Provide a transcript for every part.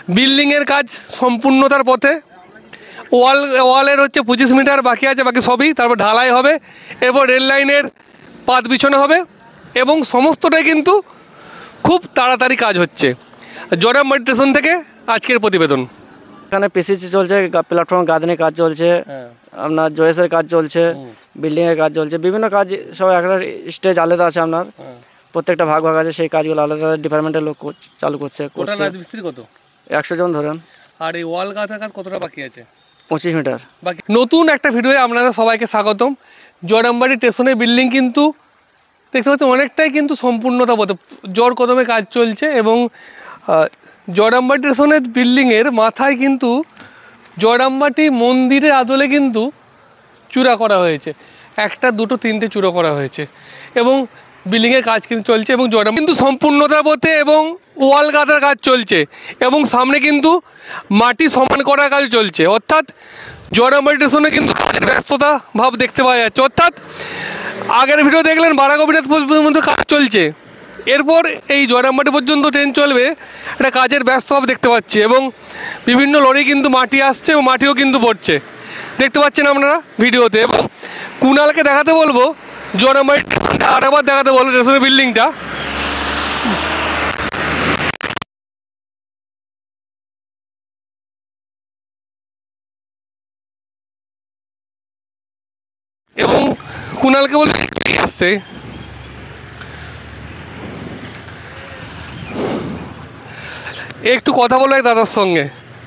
বিল্ডিংয়ের কাজ সম্পূর্ণতার পথে। ওয়ালের হচ্ছে 25 মিটার বাকি আছে, বাকি সবই। তারপর ঢালাই হবে, এরপর রেল লাইনের পাত বিছানো হবে এবং সমস্তটাই কিন্তু খুব তাড়াতাড়ি কাজ হচ্ছে। জয়রামবাটি স্টেশন থেকে আজকের প্রতিবেদন। এখানে পিসিসি চলছে, প্ল্যাটফর্ম গাঁথনির কাজ চলছে, আপনার জয়েসের কাজ চলছে, বিল্ডিংয়ের কাজ চলছে, বিভিন্ন কাজ সব একটা স্টেজ আলাদা আছে আপনার, প্রত্যেকটা ভাগ ভাগ আছে, সেই কাজগুলো আলাদা ডিপার্টমেন্টের লোক চালু করছে। রাজমিস্ত্রি কত? 100 জন ধরেন। আর এই ওয়াল গাঁথার কাজ কতটা বাকি আছে? 25 মিটার বাকি। নতুন একটা ভিডিওয়ে আপনাদের সবাইকে স্বাগতম। জয়রামবাটি স্টেশনের বিল্ডিং কিন্তু দেখতে পাচ্ছেন অনেকটাই কিন্তু সম্পূর্ণতা পথে জোর কদমে কাজ চলছে এবং জয়রামবাটি স্টেশনের বিল্ডিংয়ের মাথায় কিন্তু জয়রামবাটি মন্দিরের আদলে কিন্তু চূড়া করা হয়েছে। 1, 2, 3টে চূড়া করা হয়েছে এবং বিল্ডিংয়ের কাজ কিন্তু চলছে এবং জয়রাম কিন্তু সম্পূর্ণতার পথে এবং ওয়াল গাঁথার কাজ চলছে এবং সামনে কিন্তু মাটি সমান করার কাজ চলছে। অর্থাৎ জয়রামবাটি স্টেশনে কিন্তু কাজের ব্যস্ততা ভাব দেখতে পাওয়া যাচ্ছে। অর্থাৎ আগের ভিডিও দেখলেন বারাগবিরাজ পর্যন্ত কাজ চলছে, এরপর এই জয়রামবাটি পর্যন্ত ট্রেন চলবে, একটা কাজের ব্যস্ত ভাব দেখতে পাচ্ছি এবং বিভিন্ন লরি কিন্তু মাটি আসছে এবং মাটিও কিন্তু পড়ছে, দেখতে পাচ্ছেন আপনারা ভিডিওতে। এবং কুণালকে দেখাতে বলবো জয়রামবাটি স্টেশনটা, আরেকবার দেখাতে বলবো স্টেশনের বিল্ডিংটা। এবং কুণালকে বলবো আসছে, একটু কথা বলবো এক দাদার সঙ্গে।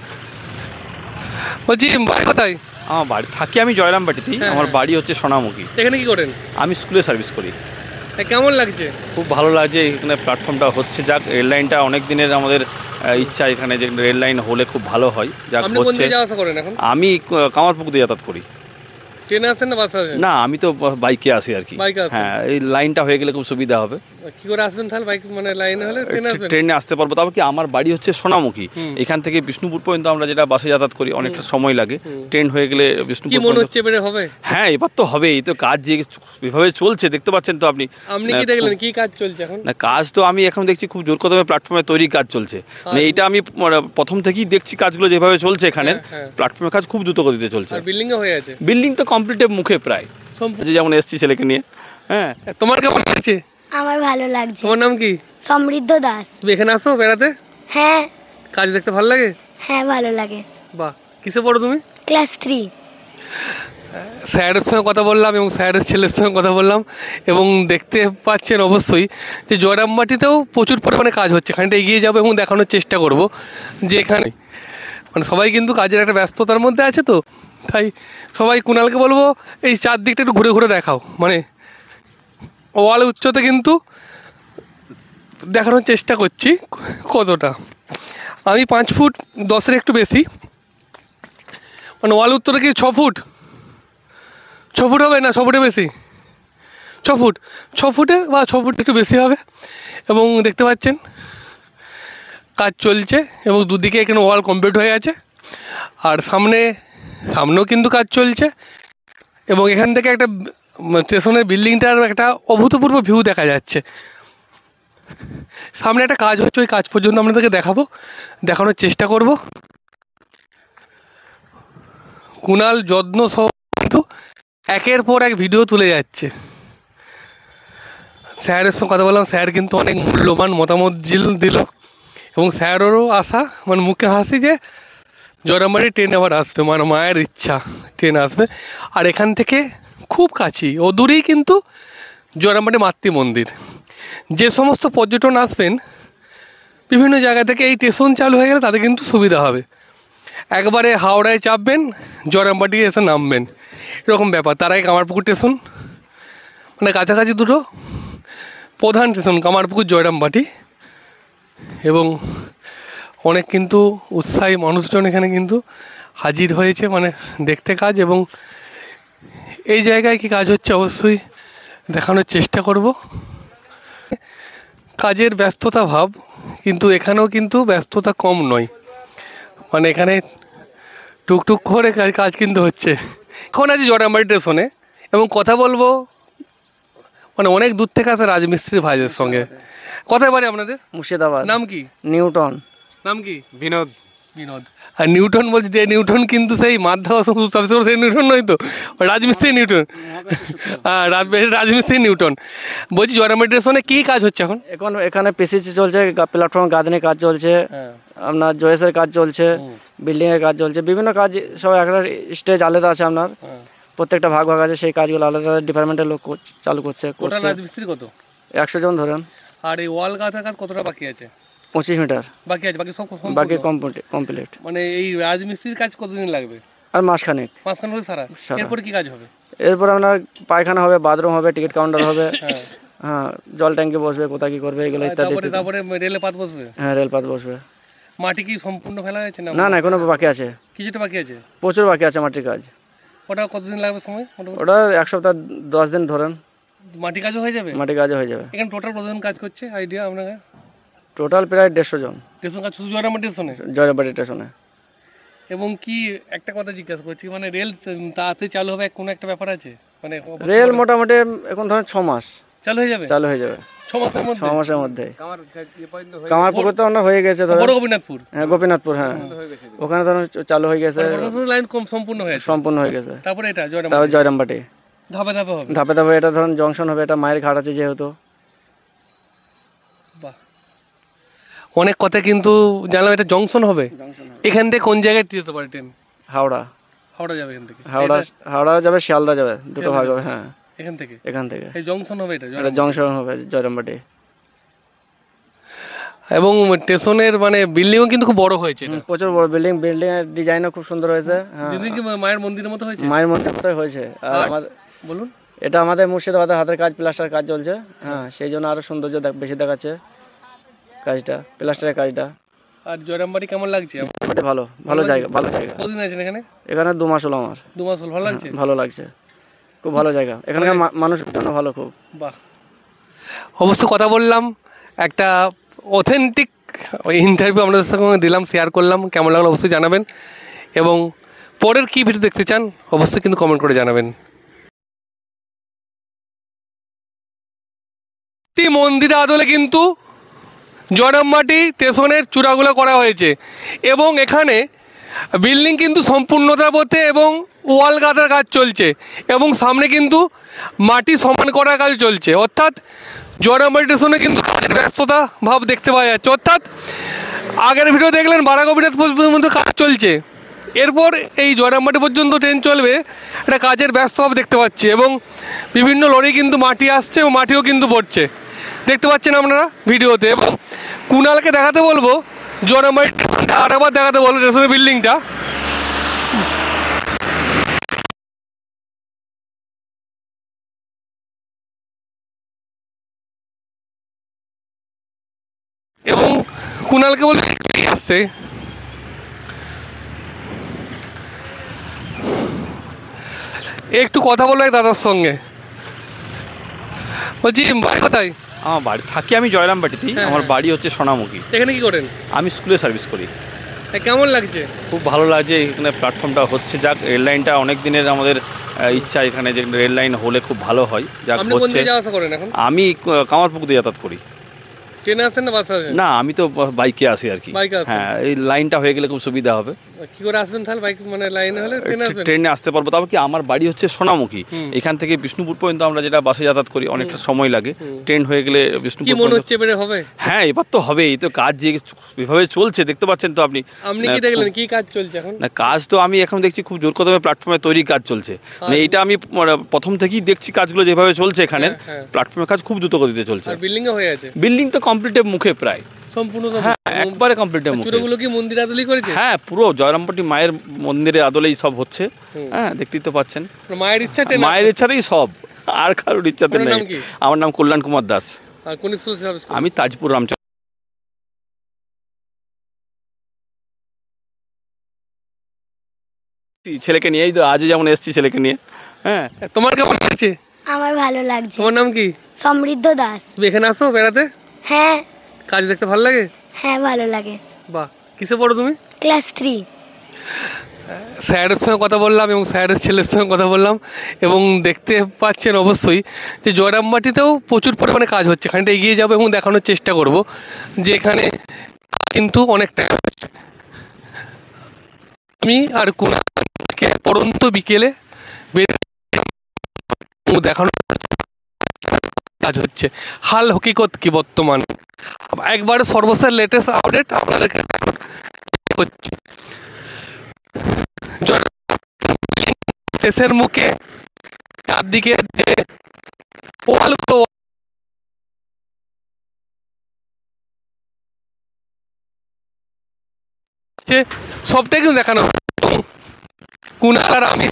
বলছি বাড়ি কোথায়? আমার বাড়ি থাকি আমি জয়রামবাটিতেই। আমার বাড়ি হচ্ছে সোনামুখী। এখানে কি করেন? আমি স্কুলে সার্ভিস করি। কেমন লাগছে? খুব ভালো লাগছে এখানে প্ল্যাটফর্মটা হচ্ছে, যাক রেল লাইনটা অনেক দিনের আমাদের ইচ্ছা, এখানে যে রেল লাইন হলে খুব ভালো হয়। যাক হচ্ছে। আমি কামারপুকুর দিয়ে যাতায়াত করি। ট্রেনে আসেন না বাসে আসেন? না, আমি তো বাইকে আসি আর কি। হ্যাঁ, এই লাইনটা হয়ে গেলে খুব সুবিধা হবে। কি করে আসবেন তাহলে? বাইক মানে লাইনে হলে ট্রেনে আসতে পারবো। তবে কি আমার বাড়ি হচ্ছে সোনামুখী, এখান থেকে বিষ্ণুপুর পর্যন্ত আমরা যেটা বাসে যাতায়াত করি অনেকটা সময় লাগে। ট্রেন হয়ে গেলে বিষ্ণুপুর মনে হচ্ছে এবারে হবে। হ্যাঁ, এবার তো হবে। এই তো কাজ যেভাবে চলছে দেখতে পাচ্ছেন তো আপনি। কি দেখলেন কি কাজ চলছে এখন? না, কাজ তো আমি এখন দেখছি খুব জোর কদমে প্ল্যাটফর্মে তৈরি কাজ চলছে। মানে এইটা আমি প্রথম থেকেই দেখছি কাজগুলো যেভাবে চলছে এখানে প্ল্যাটফর্মের কাজ খুব দ্রুত গতিতে চলছে। বিল্ডিং তো কমপ্লিটের মুখে প্রায়, যেমন এসছি ছেলেকে নিয়ে। হ্যাঁ, তোমার কেমন লাগছে? আমার ভালো লাগছে। তোমার নাম কি? সমৃদ্ধ দাস। তুমি এখানে আসো বেড়াতে? হ্যাঁ। কাজ দেখতে ভালো লাগে? হ্যাঁ, ভালো লাগে। বাহ, কিসে পড়ো তুমি? ক্লাস 3। স্যারের সঙ্গে কথা বললাম এবং স্যারের ছেলের সঙ্গে কথা বললাম এবং দেখতে পাচ্ছেন অবশ্যই যে জয়রামবাটিতেও প্রচুর পরিমাণে কাজ হচ্ছে। এখানটা এগিয়ে যাবো এবং দেখানোর চেষ্টা করব যে এখানে মানে সবাই কিন্তু কাজের একটা ব্যস্ততার মধ্যে আছে, তো তাই সবাই কুণালকে বলবো এই চারদিকটা একটু ঘুরে ঘুরে দেখাও। মানে ওয়াল উচ্চতা কিন্তু দেখানোর চেষ্টা করছি কতটা। আমি 5 ফুট 10-এর একটু বেশি, মানে ওয়াল উচ্চতা কি 6 ফুট? 6 ফুট হবে না, 6 ফুটের বেশি, 6 ফুট, 6 ফুটে বা 6 ফুট একটু বেশি হবে। এবং দেখতে পাচ্ছেন কাজ চলছে এবং দুদিকে এখানে ওয়াল কমপ্লিট হয়ে আছে আর সামনেও কিন্তু কাজ চলছে এবং এখান থেকে একটা স্টেশনের বিল্ডিংটার একটা অভূতপূর্ব ভিউ দেখা যাচ্ছে। সামনে একটা কাজ হচ্ছে, ওই কাজ পর্যন্ত আপনাদেরকে দেখানোর চেষ্টা করব। কুণাল যত্ন সহ কিন্তু একের পর এক ভিডিও তুলে যাচ্ছে। স্যারের সঙ্গে কথা বললাম, স্যার কিন্তু অনেক মূল্যবান মতামত দিল এবং স্যারেরও আশা, মানে মুখে হাসি যে জয়রামবাটি ট্রেন আবার আসবে, মানে মায়ের ইচ্ছা ট্রেন আসবে। আর এখান থেকে খুব কাছেই ও দূরেই কিন্তু জয়রামবাটি মাতৃ মন্দির। যে সমস্ত পর্যটন আসবেন বিভিন্ন জায়গা থেকে, এই স্টেশন চালু হয়ে গেলে তাদের কিন্তু সুবিধা হবে। একবারে হাওড়ায় চাপবেন, জয়রামবাটি এসে নামবেন, এরকম ব্যাপার। তার আগে কামারপুকুর স্টেশন, মানে কাছাকাছি দুটো প্রধান স্টেশন কামারপুকুর জয়রামবাটি। এবং অনেক কিন্তু উৎসাহী মানুষজন এখানে কিন্তু হাজির হয়েছে মানে দেখতে কাজ। এবং এই জায়গায় কি কাজ হচ্ছে অবশ্যই দেখানোর চেষ্টা করব। কাজের ব্যস্ততা ভাব, কিন্তু এখানেও কিন্তু ব্যস্ততা কম নয়, মানে এখানে টুকটুক করে কাজ কিন্তু হচ্ছে। এখন আছি জয়রামবাটি স্টেশনে এবং কথা বলবো মানে অনেক দূর থেকে আসে রাজমিস্ত্রি ভাইদের সঙ্গে। কোথায় বাড়ি আপনাদের? মুর্শিদাবাদ। নাম কি? নিউটন। নাম কি? বিনোদ। বিনোদ। আর নিউটন বলছি, যে নিউটন কিন্তু সেই মাধ্যাকর্ষণ সূত্র, সেই নিউটন নয় তো, রাজমিস্ত্রি নিউটন। হ্যাঁ, রাজমিস্ত্রি নিউটন। বলছি জয়রামবাটি স্টেশনে কী কাজ হচ্ছে এখন? এখন এখানে পিসিসি চলছে, প্ল্যাটফর্ম গাঁথনির কাজ চলছে, আপনার জয়েসের কাজ চলছে, বিল্ডিংয়ের কাজ চলছে, বিভিন্ন কাজ সব একটা স্টেজ আলাদা আছে আপনার, প্রত্যেকটা ভাগ ভাগ আছে, সেই কাজগুলো আলাদা ডিপার্টমেন্টের লোক চালু করছে। রাজমিস্ত্রি কত? 100 জন ধরেন। আর এই ওয়াল গাঁথার কাজ কতটা বাকি আছে? 25 মিটার বাকি আছে, বাকি সব বাকি কমপ্লিট। মানে এই রাজমিস্ত্রির কাজ কতদিন লাগবে? আর মাসখানেক হলে সারা। এরপর কি কাজ হবে? এরপর আপনার পায়খানা হবে, বাথরুম হবে, টিকিট কাউন্টার হবে, হ্যাঁ, জল ট্যাঙ্কি বসবে, কোথায় কি করবে এগুলো ইত্যাদি। তারপরে রেলে পাত বসবে? হ্যাঁ, রেলপাত বসবে। মাটি কি সম্পূর্ণ ফেলা হয়েছে না? না, এখনো বাকি আছে, কিছুটা বাকি আছে, প্রচুর বাকি আছে মাটির কাজ। ওটা কতদিন লাগবে সময়? ওটা 1 সপ্তাহ 10 দিন ধরেন। মাটি কাজও হয়ে যাবে? মাটি কাজও হয়ে যাবে। এখানে টোটাল কতজন কাজ করছে আইডিয়া আপনাকে? টোটাল প্রায় 150 জন। স্টেশন কাজ শুধু জয়রামবাটি স্টেশনে? জয়রামবাটি স্টেশনে। এবং কি একটা কথা জিজ্ঞাসা করছি, মানে রেল তাড়াতাড়ি চালু হবে কোনো একটা ব্যাপার আছে? মানে রেল মোটামুটি এখন ধরেন 6 মাস চালু হয়ে যাবে। 6 মাসের মধ্যে। কামারপুকুর তো হয়ে গেছে, বড় গোপীনাথপুর। হ্যাঁ, গোপীনাথপুর, হ্যাঁ, ওখানে ধরুন চালু হয়ে গেছে, লাইন সম্পূর্ণ হয়ে গেছে। তারপরে এটা জয়রামবাটি ধাপে ধাপে হবে। এটা ধরুন জংশন হবে, এটা মায়ের ঘাট আছে যেহেতু। অনেক কথা কিন্তু জানলাম, এটা জংশন হবে। এখান থেকে কোন জায়গায় যেতে পারে ট্রেন? হাওড়া যাবে এখান থেকে? হাওড়া যাবে, শিয়ালদা যাবে, দুটো ভাগ হবে। হ্যাঁ, এখান থেকে এই জংশন হবে, এটা জংশন হবে জয়রামবাটি। এবং স্টেশনের মানে বিল্ডিংও কিন্তু খুব বড় হয়েছে, প্রচুর বড় বিল্ডিং এর ডিজাইনও খুব সুন্দর হয়েছে। কি মায়ের মন্দিরের মতো হয়েছে? মায়ের মন্দিরের মতো হয়েছে। আর আমাদের বলুন, এটা আমাদের মুর্শিদাবাদের হাতের কাজ, প্লাস্টার কাজ চলছে। হ্যাঁ, সেই জন্য আরো সৌন্দর্য বেশি দেখাচ্ছে কাজটা, প্লাস্টারের কাজটা। আর জয়রামবাটি কেমন লাগছে? ভালো জায়গা। কতদিন আছেন এখানে? 2 মাস হলো আমার। 2 মাস হলো। ভালো লাগছে? ভালো লাগছে, খুব ভালো জায়গা। এখানকার মানুষের জন্য ভালো, খুব। বাহ। অবশ্য কথা বললাম, একটা অথেন্টিক ইন্টারভিউ আপনাদের সঙ্গে দিলাম, শেয়ার করলাম। কেমন লাগলো অবশ্যই জানাবেন, এবং পরের কী ভিডিও দেখতে চান অবশ্যই কিন্তু কমেন্ট করে জানাবেন। মন্দিরের আদলে কিন্তু জয়রামবাটি স্টেশনের চূড়াগুলো করা হয়েছে, এবং এখানে বিল্ডিং কিন্তু সম্পূর্ণতার পথে, এবং ওয়াল গাঁথার কাজ চলছে, এবং সামনে কিন্তু মাটি সমান করার কাজ চলছে। অর্থাৎ জয়রামবাটি স্টেশনে কিন্তু কাজের ব্যস্ততা ভাব দেখতে পাওয়া যাচ্ছে। অর্থাৎ আগের ভিডিও দেখলেন বারাগোবিনাথ পর্যন্ত কাজ চলছে, এরপর এই জয়রামবাটি পর্যন্ত ট্রেন চলবে, একটা কাজের ব্যস্ত ভাব দেখতে পাচ্ছি। এবং বিভিন্ন লরি কিন্তু মাটি আসছে, এবং মাটিও কিন্তু পড়ছে, দেখতে পাচ্ছেন আপনারা ভিডিওতে। এবং কুণালকে দেখাতে বলবো জয়রামবাটি আরেকবার দেখাতে বলবো স্টেশনের বিল্ডিংটা। এবং কুণালকে বলবো আসছে, একটু কথা বলবো দাদার সঙ্গে। বলছি বাড়ি কোথায়? আমার বাড়ি থাকি আমি জয়রামবাটিতেই। আমার বাড়ি হচ্ছে সোনামুখী। এখানে কি করেন? আমি স্কুলে সার্ভিস করি। কেমন লাগছে? খুব ভালো লাগছে, এখানে প্ল্যাটফর্মটা হচ্ছে। যাক, রেল লাইনটা অনেক দিনের আমাদের ইচ্ছা, এখানে যে রেল লাইন হলে খুব ভালো হয়। যাক হচ্ছে। আমি কামারপুকুর দিয়ে যাতায়াত করি। ট্রেনে আসেন না বাসে আসেন? না, আমি তো বাইকে আসি আর কি। হ্যাঁ, এই লাইনটা হয়ে গেলে খুব সুবিধা হবে। কি করে আসবেন তাহলে? বাইক মানে লাইনে হলে ট্রেনে আসতে পারবো। তবে কি, আমার বাড়ি হচ্ছে সোনামুখী। এখান থেকে বিষ্ণুপুর পর্যন্ত আমরা যেটা বাসে যাতায়াত করি, অনেকটা সময় লাগে। ট্রেন হয়ে গেলে বিষ্ণুপুর। কি মনে হচ্ছে এবারে হবে? হ্যাঁ, এবার তো হবে। এই তো কাজ যেভাবে চলছে দেখতে পাচ্ছেন তো আপনি। কি দেখলেন কি কাজ চলছে এখন? না, কাজ তো আমি এখন দেখছি খুব জোর কদমে প্ল্যাটফর্মে তৈরি কাজ চলছে। মানে এটা আমি প্রথম থেকেই দেখছি কাজগুলো যেভাবে চলছে এখানে, প্ল্যাটফর্মের কাজ খুব দ্রুত গতিতে চলছে। আর বিল্ডিং হয়ে আছে? বিল্ডিং তো কমপ্লিটের মুখে প্রায় সম্পূর্ণ। হ্যাঁ, একবারে কমপ্লিটের মুখে। চূড়াগুলো কি মন্দির আদলেই করেছে? হ্যাঁ, পুরো জয়রামবাটি মায়ের মন্দিরের আদলেই সব হচ্ছে। হ্যাঁ, দেখতেই তো পাচ্ছেন। মায়ের ইচ্ছাতেই সব, আর কারোর ইচ্ছাতে নেই। আমার নাম কল্যাণ কুমার দাস। আর কোন স্কুলে সার্ভিস করেন? আমি তাজপুর রামচন্দ্র। ছেলেকে নিয়েই তো আজও যেমন এসেছি, ছেলেকে নিয়ে। হ্যাঁ, তোমার কেমন লাগছে? আমার ভালো লাগছে। তোমার নাম কি? সমৃদ্ধ দাস। তুমি এখানে আসো বেড়াতে? হ্যাঁ। কাজ দেখতে ভালো লাগে? হ্যাঁ, ভালো লাগে। বাহ। কিসে পড়ো তুমি? ক্লাস 3। স্যারের সঙ্গে কথা বললাম, এবং স্যারের ছেলের সঙ্গে কথা বললাম, এবং দেখতে পাচ্ছেন অবশ্যই যে জয়রামবাটিতেও প্রচুর পরিমাণে কাজ হচ্ছে। খানিকটা এগিয়ে যাবো এবং দেখানোর চেষ্টা করব যে এখানে কাজ কিন্তু অনেকটা আমি আর কুণালকে পরন্ত বিকেলে দেখানোর কাজ হচ্ছে হাল হকিকত কি বর্তমান একবার সর্বশেষ লেটেস্ট আপডেট আপনাদেরকে হচ্ছে। শেষের মুখে চারদিকে যে ওয়ালগুলো সবটাই কিন্তু দেখানো কুণাল আর আমি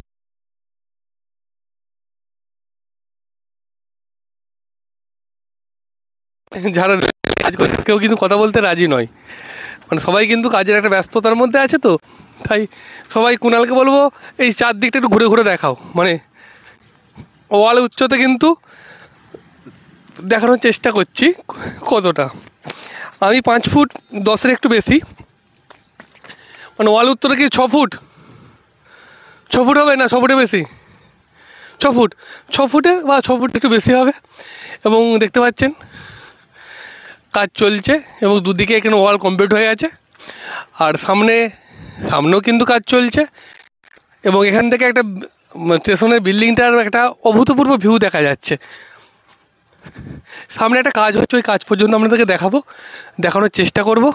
যারা কাজ করছে কেউ কিন্তু কথা বলতে রাজি নয়, মানে সবাই কিন্তু কাজের একটা ব্যস্ততার মধ্যে আছে, তো তাই সবাই কুণালকে বলবো এই চারদিকটা একটু ঘুরে ঘুরে দেখাও, মানে ওয়াল উচ্চতা কিন্তু দেখানোর চেষ্টা করছি কতটা। আমি 5 ফুট 10-এর একটু বেশি, মানে ওয়াল উচ্চতা কি 6 ফুট 6 ফুট হবে না 6 ফুটের বেশি 6 ফুট 6 ফুটে বা 6 ফুট একটু বেশি হবে। এবং দেখতে পাচ্ছেন কাজ চলছে এবং দুদিকে এখানে ওয়াল কমপ্লিট হয়ে গেছে, আর সামনেও কিন্তু কাজ চলছে। এবং এখান থেকে একটা স্টেশনের বিল্ডিংটার একটা অভূতপূর্ব ভিউ দেখা যাচ্ছে। সামনে একটা কাজ হচ্ছে, ওই কাজ পর্যন্ত আপনাদেরকে দেখানোর চেষ্টা করব।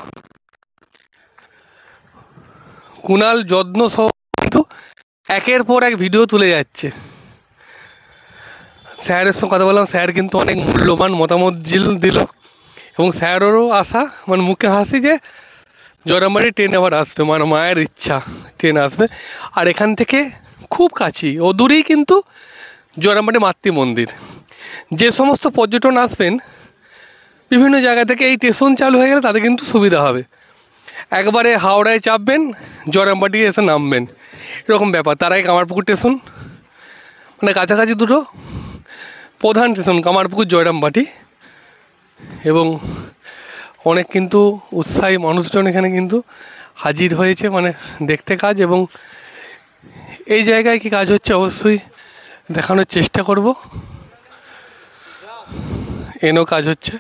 কুণাল যত্ন সহ কিন্তু একের পর এক ভিডিও তুলে যাচ্ছে। স্যারের সঙ্গে কথা বললাম, স্যার কিন্তু অনেক মূল্যবান মতামত দিল এবং স্যারেরও আশা, মানে মুখে হাসি যে জয়রামবাটি ট্রেন আবার আসবে, মানে মায়ের ইচ্ছা ট্রেন আসবে। আর এখান থেকে খুব কাছেই অদূরেই কিন্তু জয়রামবাটি মাতৃ মন্দির। যে সমস্ত পর্যটন আসবেন বিভিন্ন জায়গা থেকে, এই স্টেশন চালু হয়ে গেলে তাদের কিন্তু সুবিধা হবে। একবারে হাওড়ায় চাপবেন, জয়রামবাটি এসে নামবেন, এরকম ব্যাপার। তার আগে কামারপুকুর স্টেশন, মানে কাছাকাছি দুটো প্রধান স্টেশন কামারপুকুর জয়রামবাটি। এবং অনেক কিন্তু উৎসাহী মানুষজন এখানে কিন্তু হাজির হয়েছে, মানে দেখতে কাজ। এবং এই জায়গায় কি কাজ হচ্ছে অবশ্যই দেখানোর চেষ্টা করব। এনও কাজ হচ্ছে।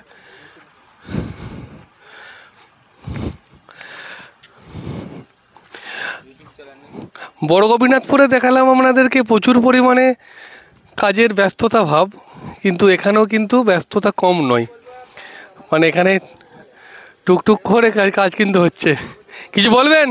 বড় গোপীনাথপুরে দেখালাম আপনাদেরকে প্রচুর পরিমাণে কাজের ব্যস্ততা ভাব, কিন্তু এখানেও কিন্তু ব্যস্ততা কম নয়, মানে এখানে টুকটুক করে কাজ কিন্তু হচ্ছে। কিছু বলবেন?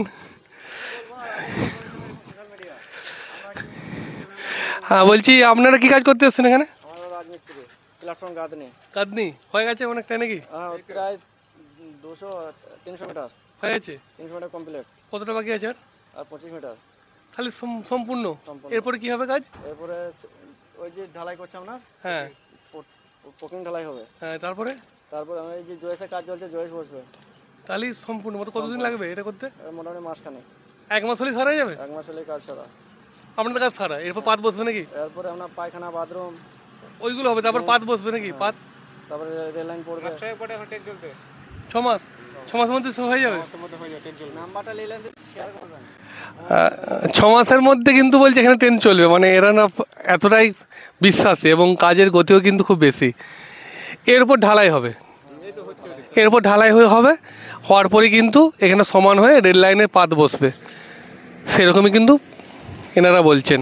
হ্যাঁ বলছি, আপনারা কি কাজ করতে এসছেন এখানে? প্ল্যাটফর্ম কাঁদনি হয়ে গেছে অনেকটা নাকি? প্রায় 200-300 মিটার হয়ে গেছে। 300 মিটার কমপ্লিট। কতটা বাকি আছে? আর 25 মিটার খালি সম্পূর্ণ। এরপরে কি হবে কাজ? এরপরে ওই যে ঢালাই করছে আমরা, হ্যাঁ পোকিং ঢালাই হবে। হ্যাঁ তারপরে আমরা এই যে জয়েসের কাজ চলছে, জয়েস বসবে। তাহলে সম্পূর্ণ মতো কতদিন লাগবে এটা করতে? মোটামুটি মাসখানেক। 1 মাস হলেই সারা যাবে? 1 মাস হলেই কাজ সারা। আপনাদের কাজ সারা, এরপর পাত বসবে নাকি? এরপরে আমরা পায়খানা, বাথরুম ওইগুলো হবে, তারপর পাত বসবে নাকি? পাত তারপরে রেল লাইন পড়বে। 6 মাস 6 মাসের মধ্যে সব হয়ে যাবে। নাম্বারটা নিলেন শেয়ার করবেন। 6 মাসের মধ্যে কিন্তু বলছে এখানে ট্রেন চলবে, মানে এরা না এতটাই বিশ্বাসী এবং কাজের গতিও কিন্তু খুব বেশি। এরপর ঢালাই হবে, এরপর ঢালাই হবে, হওয়ার পরে কিন্তু এখানে সমান হয়ে রেল লাইনের পাত বসবে, সেরকমই কিন্তু এনারা বলছেন।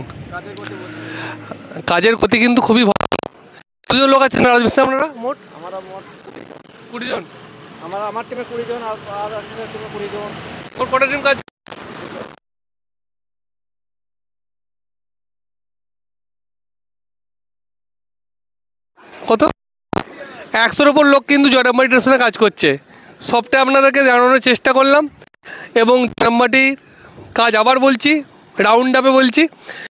কাজের গতি কিন্তু খুবই ভালো। কতজন লোক আছেন রাজমিস্ত্রি আপনারা? মোট 20 জন। আমার টিমে 20 জন, আর টিমে 20 জন। মোট কটা টিম কাজ? কত? 100-র উপর লোক কিন্তু জয়রামবাটি স্টেশনে কাজ করছে। সবটা আপনাদেরকে জানানোর চেষ্টা করলাম। এবং জয়রামবাটির কাজ আবার বলছি, রাউন্ড আপে বলছি,